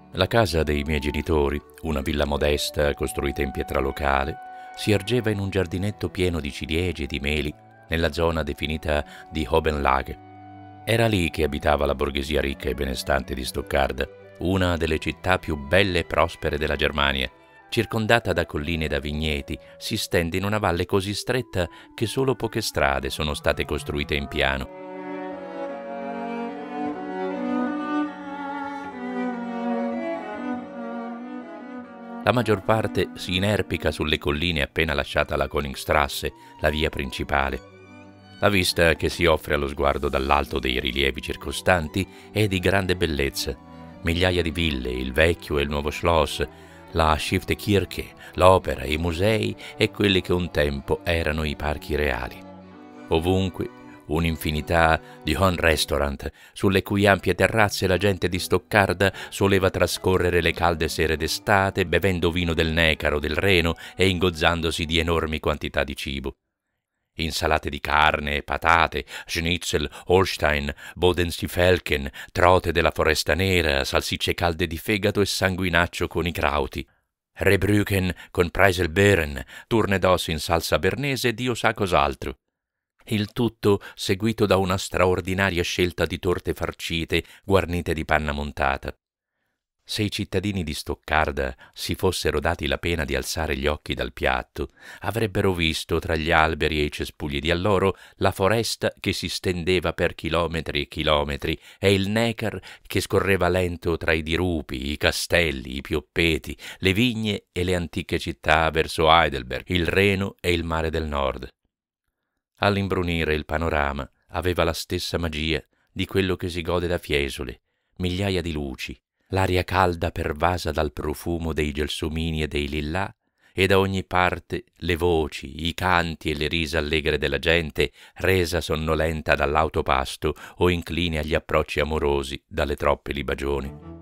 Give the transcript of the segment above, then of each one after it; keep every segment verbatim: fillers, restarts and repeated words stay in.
La casa dei miei genitori, una villa modesta costruita in pietra locale, si ergeva in un giardinetto pieno di ciliegie e di meli nella zona definita di Hobenlage. Era lì che abitava la borghesia ricca e benestante di Stoccarda, una delle città più belle e prospere della Germania. Circondata da colline e da vigneti, si stende in una valle così stretta che solo poche strade sono state costruite in piano. La maggior parte si inerpica sulle colline appena lasciata la Königstrasse, la via principale. La vista che si offre allo sguardo dall'alto dei rilievi circostanti è di grande bellezza. Migliaia di ville, il vecchio e il nuovo Schloss, la Stiftekirche, l'opera, i musei e quelli che un tempo erano i parchi reali. Ovunque un'infinità di home restaurant, sulle cui ampie terrazze la gente di Stoccarda soleva trascorrere le calde sere d'estate bevendo vino del Neckar o del Reno e ingozzandosi di enormi quantità di cibo. Insalate di carne, patate, schnitzel, Holstein, Bodenstiefelken, trote della Foresta Nera, salsicce calde di fegato e sanguinaccio con i krauti, Rebrücken con Preiselbeeren, turne d'osso in salsa bernese e Dio sa cos'altro. Il tutto seguito da una straordinaria scelta di torte farcite guarnite di panna montata. Se i cittadini di Stoccarda si fossero dati la pena di alzare gli occhi dal piatto, avrebbero visto tra gli alberi e i cespugli di alloro la foresta che si stendeva per chilometri e chilometri e il Neckar che scorreva lento tra i dirupi, i castelli, i pioppeti, le vigne e le antiche città verso Heidelberg, il Reno e il mare del nord. All'imbrunire il panorama aveva la stessa magia di quello che si gode da Fiesole, migliaia di luci, l'aria calda pervasa dal profumo dei gelsomini e dei lillà, e da ogni parte le voci, i canti e le risa allegre della gente, resa sonnolenta dall'autopasto o incline agli approcci amorosi dalle troppe libagioni.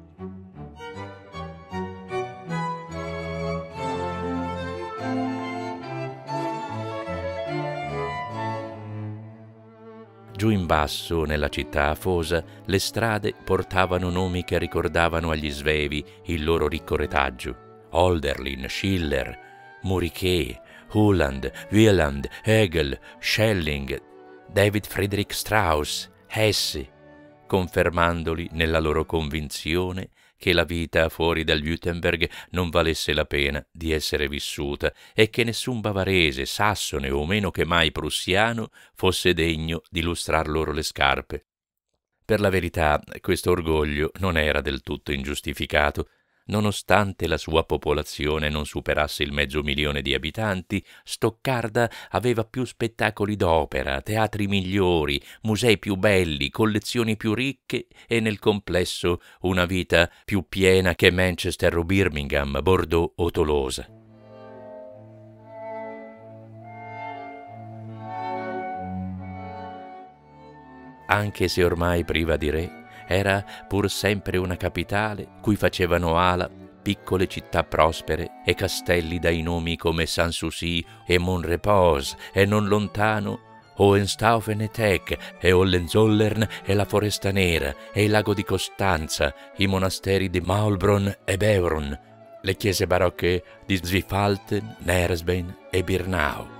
Giù in basso, nella città afosa, le strade portavano nomi che ricordavano agli svevi il loro ricco retaggio. Hölderlin, Schiller, Muriquet, Uhland, Wieland, Hegel, Schelling, David Friedrich Strauss, Hesse, confermandoli nella loro convinzione che la vita fuori dal Württemberg non valesse la pena di essere vissuta e che nessun bavarese, sassone o meno che mai prussiano fosse degno di lustrar loro le scarpe. Per la verità, questo orgoglio non era del tutto ingiustificato. Nonostante la sua popolazione non superasse il mezzo milione di abitanti, Stoccarda aveva più spettacoli d'opera, teatri migliori, musei più belli, collezioni più ricche e nel complesso una vita più piena che Manchester o Birmingham, Bordeaux o Tolosa. Anche se ormai priva di re, era pur sempre una capitale cui facevano ala piccole città prospere e castelli dai nomi come Sanssouci e Montrepose e non lontano Hohenstaufen e Teck e Hohenzollern e la Foresta Nera e il lago di Costanza, i monasteri di Maulbronn e Beuron, le chiese barocche di Zwiefalten, Neresbein e Birnau.